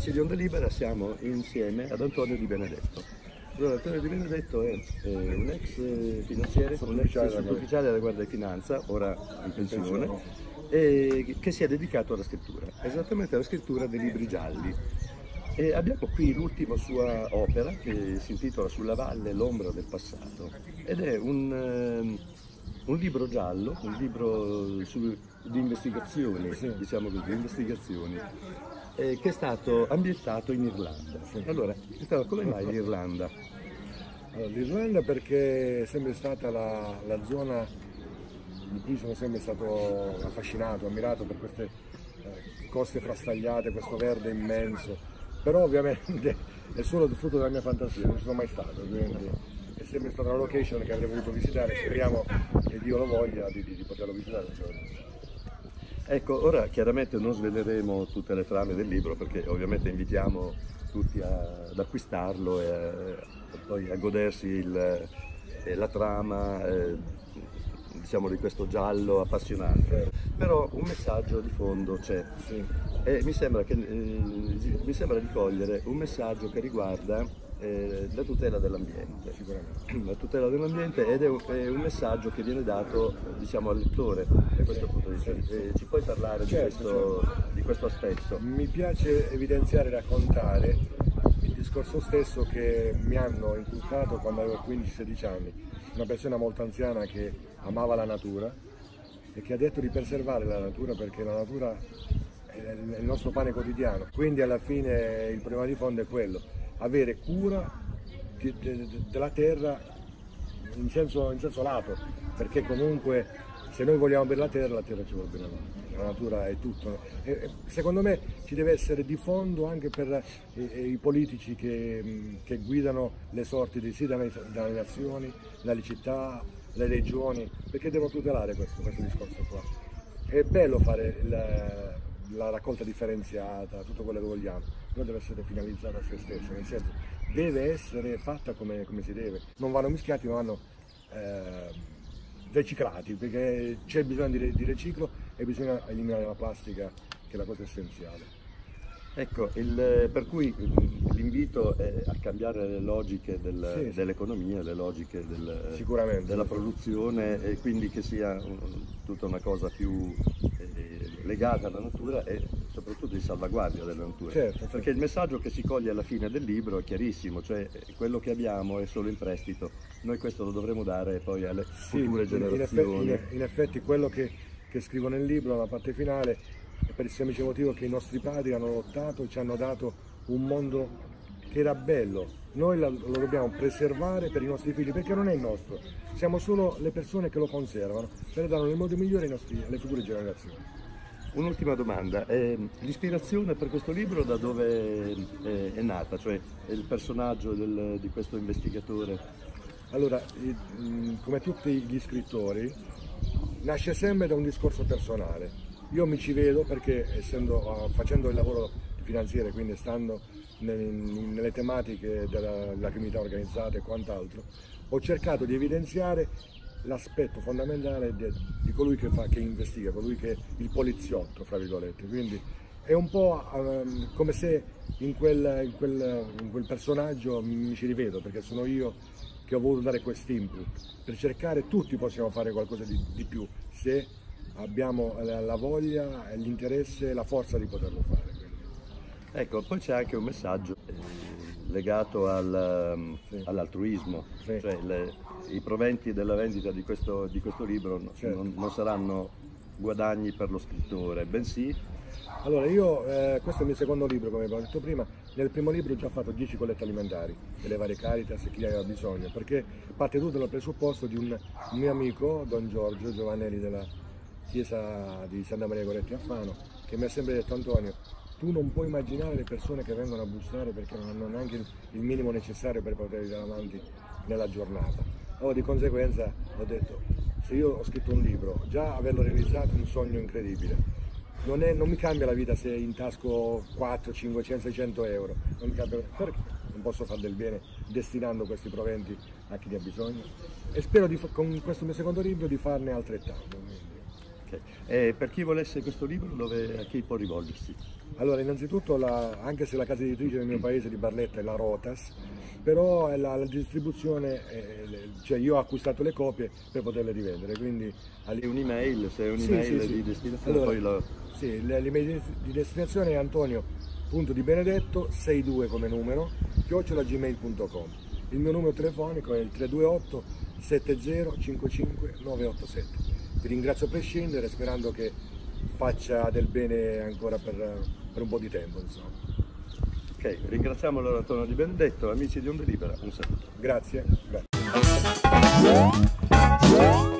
amici di Onda Libera siamo insieme ad Antonio Di Benedetto. Allora, Antonio Di Benedetto è un ex finanziere, un ex sottufficiale della Guardia di Finanza, ora in pensione, che si è dedicato alla scrittura, esattamente alla scrittura dei libri gialli. E abbiamo qui l'ultima sua opera che si intitola Sulla valle, l'ombra del passato, ed è un libro giallo, un libro di investigazioni, diciamo così, di investigazioni, che è stato ambientato in Irlanda. Allora, come mai l'Irlanda? Allora, l'Irlanda perché è sempre stata la zona di cui sono sempre stato affascinato, ammirato per queste coste frastagliate, questo verde immenso, però ovviamente è solo frutto della mia fantasia, non ci sono mai stato, quindi è sempre stata una location che avrei voluto visitare, speriamo che Dio lo voglia di poterlo visitare un giorno. Ecco, ora chiaramente non sveleremo tutte le trame del libro perché ovviamente invitiamo tutti ad acquistarlo e poi a godersi la trama diciamo di questo giallo appassionante. Però un messaggio di fondo c'è e mi sembra di cogliere un messaggio che riguarda la tutela dell'ambiente, la tutela dell'ambiente, ed è un messaggio che viene dato, diciamo, al lettore da questo punto di vista. Ci puoi parlare di questo aspetto? Mi piace evidenziare e raccontare il discorso stesso che mi hanno inculcato quando avevo 15-16 anni, una persona molto anziana che amava la natura e che ha detto di preservare la natura perché la natura è il nostro pane quotidiano, quindi alla fine il problema di fondo è quello: avere cura della terra in senso lato, perché comunque se noi vogliamo bene la terra ci vuole bene la natura, è tutto. E secondo me ci deve essere di fondo anche per i politici che guidano le sorti dalle nazioni, dalle città, le regioni, perché devono tutelare questo discorso qua. È bello fare la raccolta differenziata, tutto quello che vogliamo, però deve essere finalizzata a se stessa, nel senso deve essere fatta come si deve, non vanno mischiati ma vanno riciclati, perché c'è bisogno di riciclo e bisogna eliminare la plastica, che è la cosa essenziale. Ecco, per cui l'invito è a cambiare le logiche dell'economia, le logiche della produzione, e quindi che sia tutta una cosa più legata alla natura e soprattutto di salvaguardia della natura. Certo. Perché il messaggio che si coglie alla fine del libro è chiarissimo, cioè quello che abbiamo è solo in prestito, noi questo lo dovremo dare poi alle future generazioni. In effetti quello che scrivo nel libro, la parte finale, è per il semplice motivo che i nostri padri hanno lottato e ci hanno dato un mondo che era bello. Noi lo dobbiamo preservare per i nostri figli, perché non è il nostro, siamo solo le persone che lo conservano, per darlo nel modo migliore alle future generazioni. Un'ultima domanda, l'ispirazione per questo libro da dove è nata, cioè il personaggio di questo investigatore? Allora, come tutti gli scrittori, nasce sempre da un discorso personale. Io mi ci vedo perché facendo il lavoro di finanziere, quindi stando nelle tematiche della criminalità organizzata e quant'altro, ho cercato di evidenziare l'aspetto fondamentale di colui che investiga, colui che è il poliziotto, fra virgolette. Quindi è un po' come se in quel personaggio mi ci rivedo, perché sono io che ho voluto dare quest'input, per cercare, tutti possiamo fare qualcosa di più, se abbiamo la voglia, l'interesse e la forza di poterlo fare. Ecco, poi c'è anche un messaggio legato all'altruismo, cioè i proventi della vendita di questo libro non saranno guadagni per lo scrittore, bensì... Allora questo è il mio secondo libro, come abbiamo detto prima. Nel primo libro ho già fatto 10 collette alimentari delle varie Caritas e chi aveva bisogno, perché parte tutto dal presupposto di un mio amico, Don Giorgio Giovanelli, della chiesa di Santa Maria Goretti a Fano, che mi ha sempre detto: Antonio, tu non puoi immaginare le persone che vengono a bussare perché non hanno neanche il minimo necessario per poter andare avanti nella giornata. Allora, di conseguenza ho detto: se io ho scritto un libro, già averlo realizzato è un sogno incredibile. Non mi cambia la vita se in tasco 4, 500, 600 euro, non mi cambia, perché non posso fare del bene destinando questi proventi a chi ne ha bisogno, e spero con questo mio secondo libro di farne altrettanto. Ok. E per chi volesse questo libro, a chi può rivolgersi? Allora, innanzitutto, anche se la casa editrice del mio paese di Barletta è la Rotas, però è la distribuzione, cioè io ho acquistato le copie per poterle rivendere, quindi... Un'email, se è un'email sì. di destinazione, Allora, poi lo... Sì, l'email di destinazione è Antonio.Di Benedetto 62 come numero, @gmail.com. Il mio numero telefonico è il 328 70 55 987. Vi ringrazio a prescindere, sperando che faccia del bene ancora per un po' di tempo, insomma. Ok, ringraziamo allora Antonio Di Benedetto, amici di Onde Libera, un saluto. Grazie.